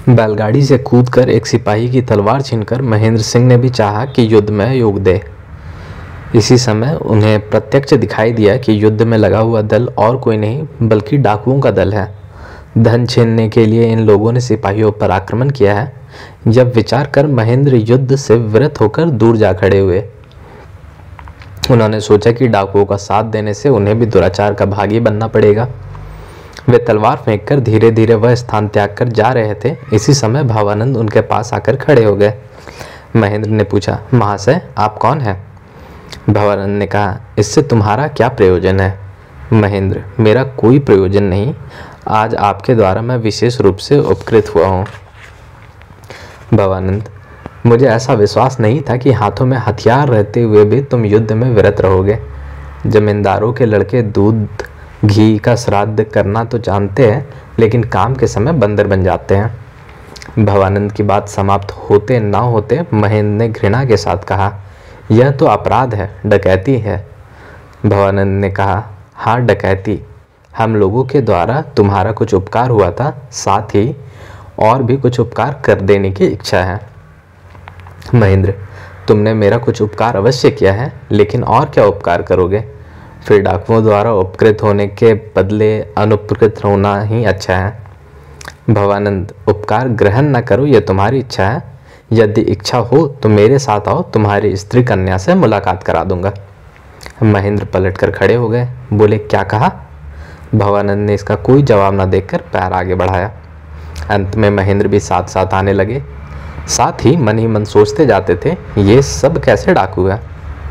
बैलगाड़ी से कूदकर एक सिपाही की तलवार छीनकर महेंद्र सिंह ने भी चाहा कि युद्ध में योग दे। इसी समय उन्हें प्रत्यक्ष दिखाई दिया कि युद्ध में लगा हुआ दल और कोई नहीं बल्कि डाकुओं का दल है। धन छीनने के लिए इन लोगों ने सिपाहियों पर आक्रमण किया है। जब विचार कर महेंद्र युद्ध से विरत होकर दूर जा खड़े हुए। उन्होंने सोचा कि डाकुओं का साथ देने से उन्हें भी दुराचार का भागी बनना पड़ेगा। वे तलवार फेंककर धीरे धीरे वह स्थान त्याग कर जा रहे थे। इसी समय भावानंद उनके पास आकर खड़े हो गए। महेंद्र ने पूछा, महाशय आप कौन हैं? भावानंद ने कहा, इससे तुम्हारा क्या प्रयोजन है? महेंद्र, मेरा कोई प्रयोजन नहीं। आज आपके द्वारा मैं विशेष रूप से उपकृत हुआ हूँ। भावानंद, मुझे ऐसा विश्वास नहीं था कि हाथों में हथियार रहते हुए भी तुम युद्ध में विरत रहोगे। जमींदारों के लड़के दूध घी का श्राद्ध करना तो जानते हैं, लेकिन काम के समय बंदर बन जाते हैं। भावानंद की बात समाप्त होते ना होते महेंद्र ने घृणा के साथ कहा, यह तो अपराध है, डकैती है। भावानंद ने कहा, हाँ डकैती। हम लोगों के द्वारा तुम्हारा कुछ उपकार हुआ था, साथ ही और भी कुछ उपकार कर देने की इच्छा है। महेंद्र, तुमने मेरा कुछ उपकार अवश्य किया है, लेकिन और क्या उपकार करोगे? फिर डाकुओं द्वारा उपकृत होने के बदले अनुपकृत होना ही अच्छा है। भावानंद, उपकार ग्रहण न करो यह तुम्हारी इच्छा है। यदि इच्छा हो तो मेरे साथ आओ, तुम्हारी स्त्री कन्या से मुलाकात करा दूंगा। महेंद्र पलटकर खड़े हो गए। बोले, क्या कहा? भावानंद ने इसका कोई जवाब न देकर पैर आगे बढ़ाया। अंत में महेंद्र भी साथ साथ आने लगे। साथ ही मन सोचते जाते थे, ये सब कैसे डाकू है।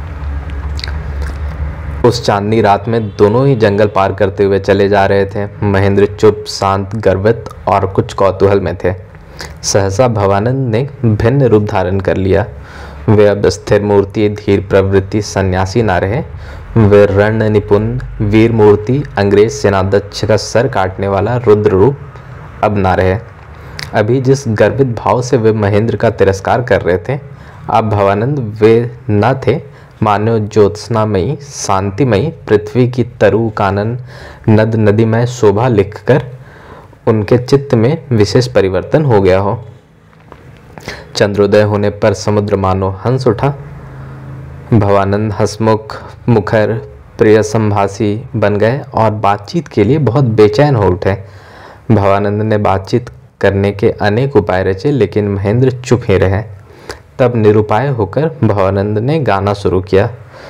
उस चांदनी रात में दोनों ही जंगल पार करते हुए चले जा रहे थे। महेंद्र चुप, शांत, गर्वित और कुछ कौतूहल में थे। सहसा भवानंद ने भिन्न रूप धारण कर लिया। वे अब स्थिर मूर्ति, धीर प्रवृत्ति सन्यासी न रहे। वे रण निपुण वीर मूर्ति, अंग्रेज सेनाध्यक्ष का सर काटने वाला रुद्र रूप अब न रहे। अभी जिस गर्वित भाव से वे महेंद्र का तिरस्कार कर रहे थे, अब भवानंद वे न थे। मानो ज्योत्सनामयी शांतिमयी पृथ्वी की तरु कानन नद नदीमय शोभा लिखकर उनके चित्त में विशेष परिवर्तन हो गया हो। चंद्रोदय होने पर समुद्र मानो हंस उठा। भवानंद हंसमुख, मुखर, प्रिय संभाषी बन गए और बातचीत के लिए बहुत बेचैन हो उठे। भवानंद ने बातचीत करने के अनेक उपाय रचे, लेकिन महेंद्र चुप ही रहे। तब निरुपाय होकर भवानंद ने गाना शुरू किया।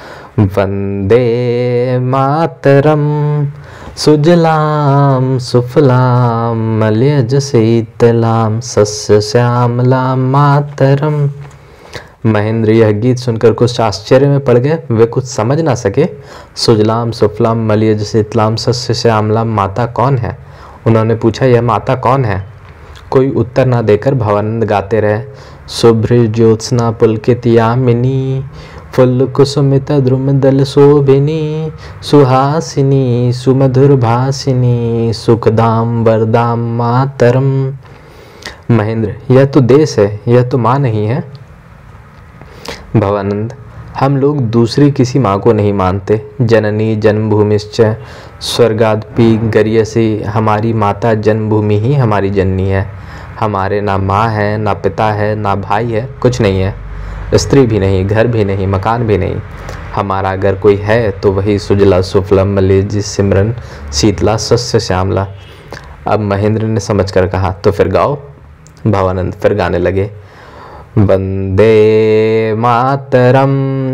वंदे मातरम सुजलाम सुफलाम मलयज शीतलाम सस्य श्यामलाम मातरम। महेंद्र यह गीत सुनकर कुछ आश्चर्य में पड़ गए। वे कुछ समझ ना सके। सुजलाम सुफलाम मलयज शीतलाम सस्य श्यामलाम माता कौन है? उन्होंने पूछा, यह माता कौन है? कोई उत्तर ना देकर भवानंद गाते रहे। शुभ्र ज्योत्सना पुलकित यामिनी फुल कुसुमित द्रुमदल शोभिनी सुहासिनी सुमधुर भासिनी सुखदाम वरदाम मातरम। महेंद्र, यह तो देश है, यह तो माँ नहीं है। भवानंद, हम लोग दूसरी किसी माँ को नहीं मानते। जननी जन्मभूमिश्च स्वर्गादपि गरीयसी। हमारी माता जन्मभूमि ही हमारी जननी है। हमारे ना माँ है, ना पिता है, ना भाई है, कुछ नहीं है। स्त्री भी नहीं, घर भी नहीं, मकान भी नहीं। हमारा अगर कोई है तो वही सुजला सुफलम मलयज सिमरन शीतला सस्य श्यामला। अब महेंद्र ने समझकर कहा, तो फिर गाओ। भवानंद फिर गाने लगे। वंदे मातरम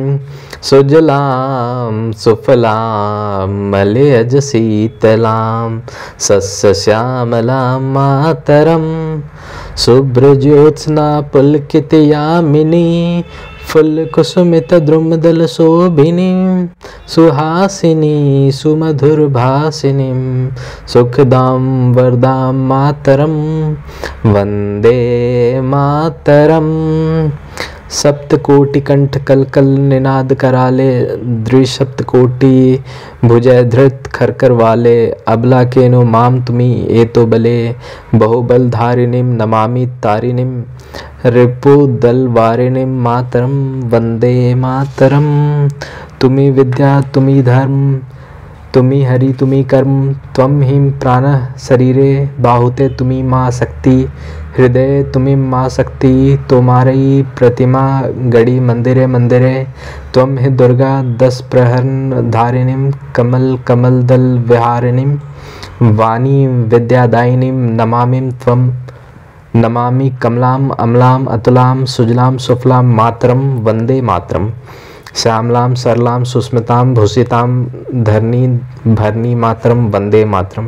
सुजलाम सुफलाम मलयज शीतलाम सस्य श्यामलाम मातरम शुभ्र ज्योत्सना पुलकित यामिनी फुल कुसुमित द्रुमदल शोभिनी सुहासिनी सुमधुर भासिनी सुखदाम वरदाम मातरम वंदे मातरम। सप्तकोटि कंठ कलकल निनाद कराले द्विसप्तकोटि भुजय धृत खरकर वाले अबला केनो माम तुमी एतो बले बहुबल धारिणीम नमामि तारिणीम रिपु दल वारिणीम मातरम वंदे मातरम। तुम्ही विद्या तुम्ही धर्म तुमी हरि तुमी कर्म त्वम हिम प्राणः शरीरे बाहुते तुमी माँ शक्ति हृदय तुमी माँ शक्ति तुम्हारी प्रतिमा गढ़ी मंदिरे मंदिरे त्वम हि दुर्गा 10 प्रहर धारिणीम कमल कमल दल विहारिणीम वाणी विद्यादायिनीम नमामिम त्वम नमामि कमलाम अमलाम अतुलाम सुजलाम सुफलाम मातरम वंदे मातरम श्यामलाम सरलाम सुस्मिताम भूषिताम धरनी भरनी मातरम वंदे मातरम।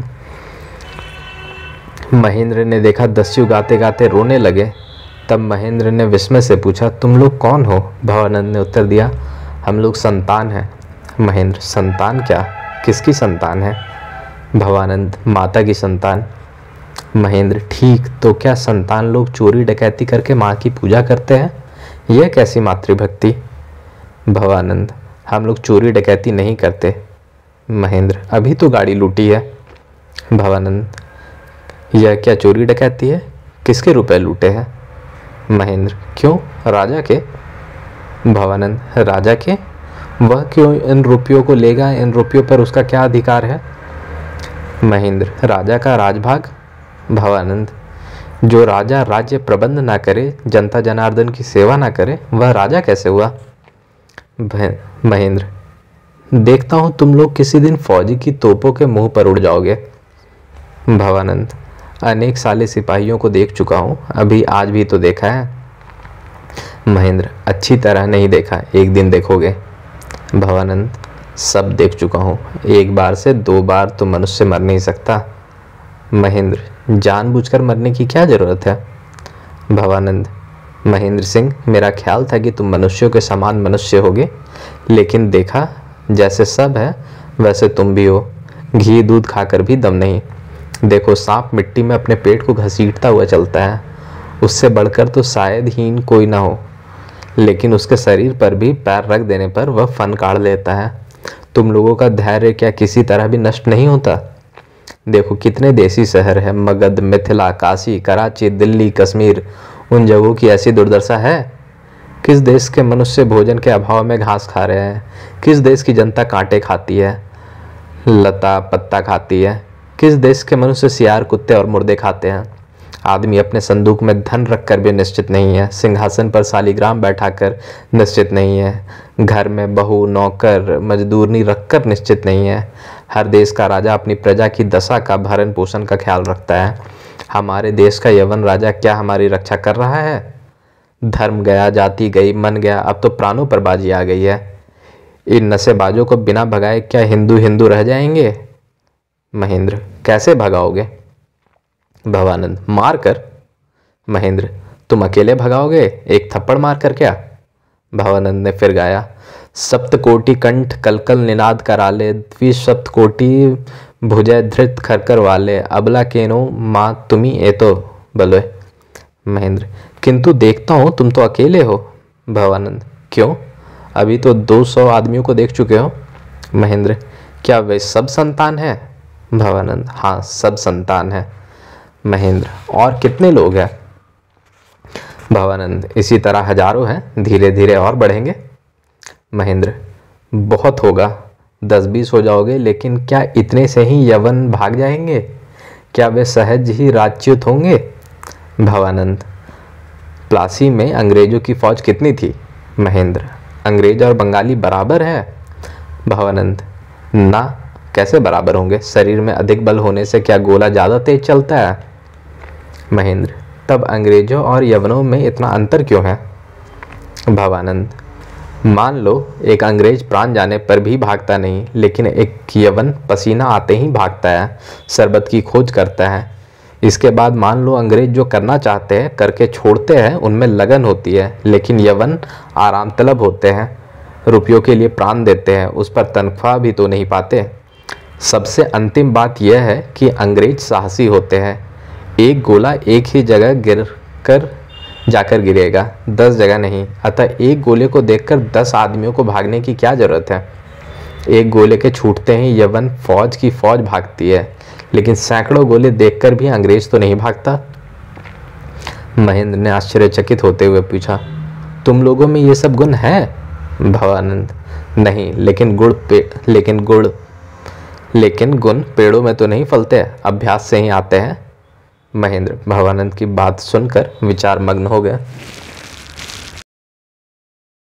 महेंद्र ने देखा दस्यु गाते गाते रोने लगे। तब महेंद्र ने विस्मय से पूछा, तुम लोग कौन हो? भवानंद ने उत्तर दिया, हम लोग संतान हैं। महेंद्र, संतान क्या? किसकी संतान है? भवानंद, माता की संतान। महेंद्र, ठीक, तो क्या संतान लोग चोरी डकैती करके माँ की पूजा करते हैं? यह कैसी मातृभक्ति? भवानंद, हम लोग चोरी डकैती नहीं करते। महेंद्र, अभी तो गाड़ी लूटी है। भवानंद, यह क्या चोरी डकैती है? किसके रुपए लूटे हैं? महेंद्र, क्यों, राजा के? भवानंद, राजा के? वह क्यों इन रुपयों को लेगा? इन रुपयों पर उसका क्या अधिकार है? महेंद्र, राजा का राजभाग। भवानंद, जो राजा राज्य प्रबंध ना करे, जनता जनार्दन की सेवा ना करे, वह राजा कैसे हुआ? महेंद्र, देखता हूं तुम लोग किसी दिन फौजी की तोपों के मुंह पर उड़ जाओगे। भवानंद, अनेक साले सिपाहियों को देख चुका हूं, अभी आज भी तो देखा है। महेंद्र, अच्छी तरह नहीं देखा, एक दिन देखोगे। भवानंद, सब देख चुका हूं, एक बार से 2 बार तो मनुष्य मर नहीं सकता। महेंद्र, जानबूझकर मरने की क्या जरूरत है? भवानंद, महेंद्र सिंह, मेरा ख्याल था कि तुम मनुष्यों के समान मनुष्य होगे, लेकिन देखा जैसे सब है वैसे तुम भी हो। घी दूध खाकर भी दम नहीं। देखो, सांप मिट्टी में अपने पेट को घसीटता हुआ चलता है, उससे बढ़कर तो शायद हीन कोई ना हो, लेकिन उसके शरीर पर भी पैर रख देने पर वह फन काढ़ लेता है। तुम लोगों का धैर्य क्या किसी तरह भी नष्ट नहीं होता? देखो, कितने देसी शहर है, मगध, मिथिला, काशी, कराची, दिल्ली, कश्मीर, उन जगहों की ऐसी दुर्दशा है? किस देश के मनुष्य भोजन के अभाव में घास खा रहे हैं? किस देश की जनता कांटे खाती है, लता पत्ता खाती है? किस देश के मनुष्य सियार, कुत्ते और मुर्दे खाते हैं? आदमी अपने संदूक में धन रखकर भी निश्चित नहीं है, सिंहासन पर शालिग्राम बैठाकर निश्चित नहीं है, घर में बहू, नौकर, मजदूरनी रखकर निश्चित नहीं है। हर देश का राजा अपनी प्रजा की दशा का भरण पोषण का ख्याल रखता है। हमारे देश का यवन राजा क्या हमारी रक्षा कर रहा है? धर्म गया, जाति गई, मन गया, अब तो प्राणों पर बाजी आ गई है। इन नशेबाजों को बिना भगाए क्या हिंदू हिंदू रह जाएंगे? महेंद्र, कैसे भगाओगे? भवानंद, मार कर। महेंद्र, तुम अकेले भगाओगे, एक थप्पड़ मार कर क्या? भवानंद ने फिर गाया, सप्तकोटि कंठ कलकल निनाद कराले, द्विसप्तकोटि भुजय धृत खरकर वाले, अबला केनो माँ तुम्ही एतो बलोय। महेंद्र, किंतु देखता हूँ तुम तो अकेले हो। भवानंद, क्यों, अभी तो 200 आदमियों को देख चुके हो। महेंद्र, क्या वे सब संतान है? भवानंद, हाँ, सब संतान है। महेंद्र, और कितने लोग हैं? भवानंद, इसी तरह हजारों हैं, धीरे धीरे और बढ़ेंगे। महेंद्र, बहुत होगा, 10-20 हो जाओगे, लेकिन क्या इतने से ही यवन भाग जाएंगे? क्या वे सहज ही राज्यच्युत होंगे? भवानंद, प्लासी में अंग्रेजों की फौज कितनी थी? महेंद्र, अंग्रेज और बंगाली बराबर है। भवानंद, ना, कैसे बराबर होंगे? शरीर में अधिक बल होने से क्या गोला ज़्यादा तेज चलता है? महेंद्र, तब अंग्रेजों और यवनों में इतना अंतर क्यों है? भवानंद, मान लो एक अंग्रेज प्राण जाने पर भी भागता नहीं, लेकिन एक यवन पसीना आते ही भागता है, शरबत की खोज करता है। इसके बाद मान लो अंग्रेज जो करना चाहते हैं करके छोड़ते हैं, उनमें लगन होती है, लेकिन यवन आराम तलब होते हैं, रुपयों के लिए प्राण देते हैं, उस पर तनख्वाह भी तो नहीं पाते। सबसे अंतिम बात यह है कि अंग्रेज साहसी होते हैं। एक गोला एक ही जगह जाकर गिरेगा, 10 जगह नहीं। अतः एक गोले को देखकर 10 आदमियों को भागने की क्या जरूरत है? एक गोले के छूटते ही यवन फौज की फौज भागती है, लेकिन सैकड़ों गोले देखकर भी अंग्रेज तो नहीं भागता। महेंद्र ने आश्चर्यचकित होते हुए पूछा, तुम लोगों में ये सब गुण है? भवानंद, नहीं, लेकिन गुड़ लेकिन गुण पेड़ों में तो नहीं फलते, अभ्यास से ही आते हैं। महेंद्र भवानंद की बात सुनकर विचार मग्न हो गया।